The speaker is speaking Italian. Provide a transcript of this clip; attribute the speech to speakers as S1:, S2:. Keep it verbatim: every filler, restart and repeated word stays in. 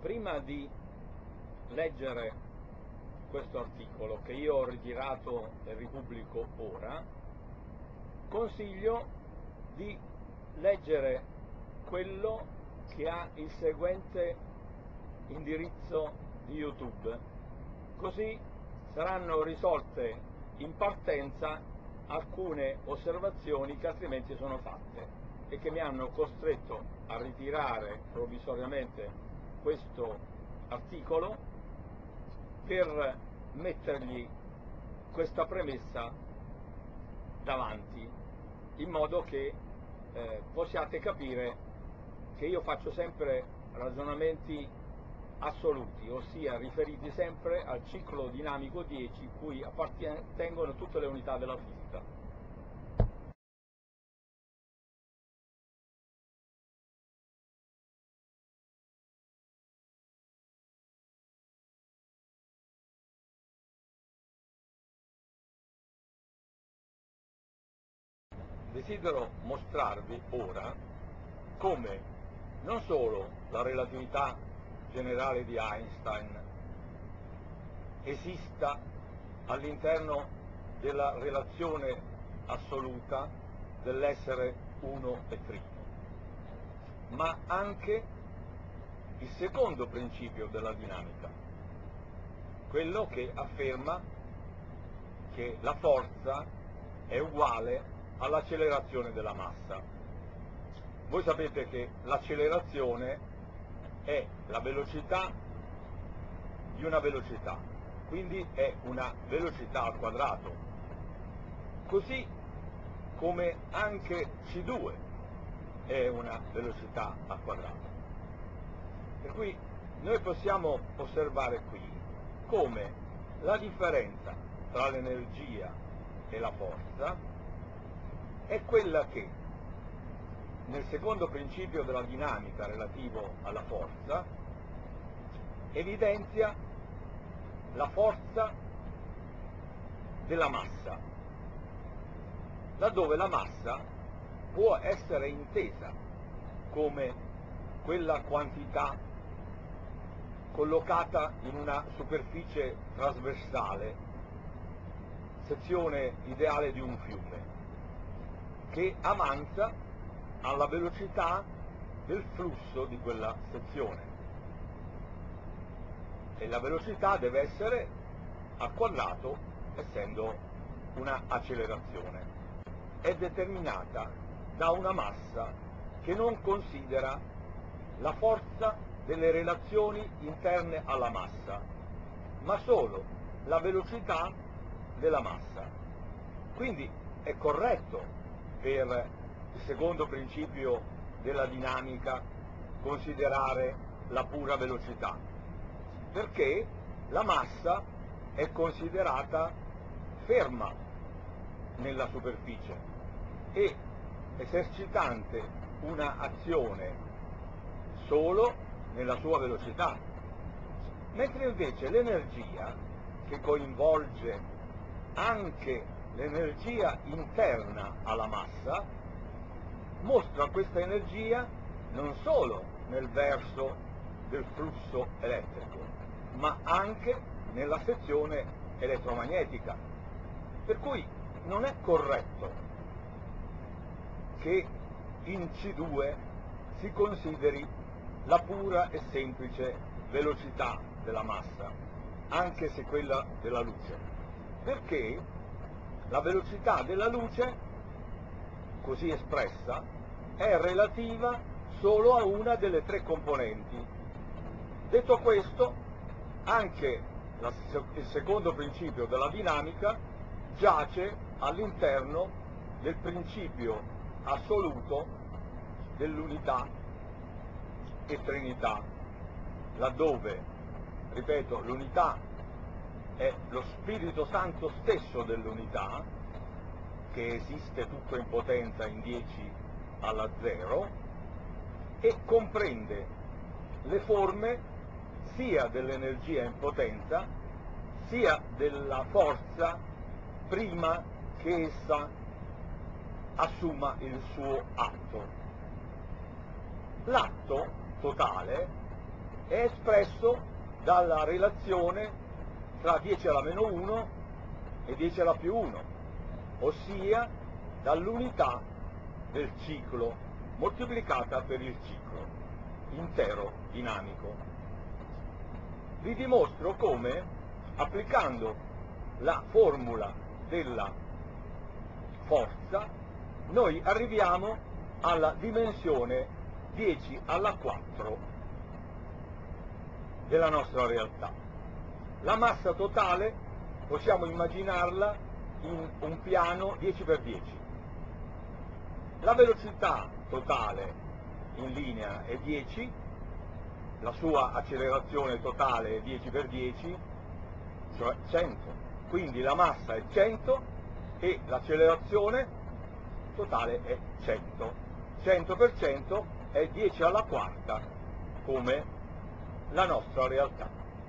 S1: prima di leggere questo articolo, che io ho ritirato e ripubblico ora, consiglio di leggere quello che ha il seguente indirizzo di YouTube, così saranno risolte in partenza alcune osservazioni che altrimenti sono fatte e che mi hanno costretto a ritirare provvisoriamente questo articolo per mettergli questa premessa davanti, in modo che eh, possiate capire che io faccio sempre ragionamenti assoluti, ossia riferiti sempre al ciclo dinamico dieci cui appartengono tutte le unità della fisica. Desidero mostrarvi ora come non solo la relatività generale di Einstein esista all'interno della relazione assoluta dell'essere uno e primo, ma anche il secondo principio della dinamica, quello che afferma che la forza è uguale all'accelerazione della massa. Voi sapete che l'accelerazione è la velocità di una velocità, quindi è una velocità al quadrato, così come anche C due è una velocità al quadrato. Per cui noi possiamo osservare qui come la differenza tra l'energia e la forza è quella che nel secondo principio della dinamica relativo alla forza evidenzia la forza della massa, laddove la massa può essere intesa come quella quantità collocata in una superficie trasversale, sezione ideale di un fiume, che avanza alla velocità del flusso di quella sezione, e la velocità deve essere al quadrato, essendo una accelerazione. È determinata da una massa che non considera la forza delle relazioni interne alla massa, ma solo la velocità della massa. Quindi è corretto per il secondo principio della dinamica considerare la pura velocità, perché la massa è considerata ferma nella superficie e esercitante una azione solo nella sua velocità, mentre invece l'energia, che coinvolge anche l'energia interna alla massa, mostra questa energia non solo nel verso del flusso elettrico, ma anche nella sezione elettromagnetica. Per cui non è corretto che in C due si consideri la pura e semplice velocità della massa, anche se quella della luce, perché la velocità della luce, così espressa, è relativa solo a una delle tre componenti. Detto questo, anche la, il secondo principio della dinamica giace all'interno del principio assoluto dell'unità e trinità, laddove, ripeto, l'unità è lo Spirito Santo stesso dell'unità, che esiste tutto in potenza in dieci alla zero, e comprende le forme sia dell'energia in potenza sia della forza prima che essa assuma il suo atto. L'atto totale è espresso dalla relazione tra dieci alla meno uno e dieci alla più uno, ossia dall'unità del ciclo moltiplicata per il ciclo intero dinamico. Vi dimostro come, applicando la formula della forza, noi arriviamo alla dimensione dieci alla quattro della nostra realtà. La massa totale possiamo immaginarla in un piano dieci per dieci. La velocità totale in linea è dieci, la sua accelerazione totale è dieci per dieci, cioè cento. Quindi la massa è cento e l'accelerazione totale è cento. cento per cento è dieci alla quarta come la nostra realtà.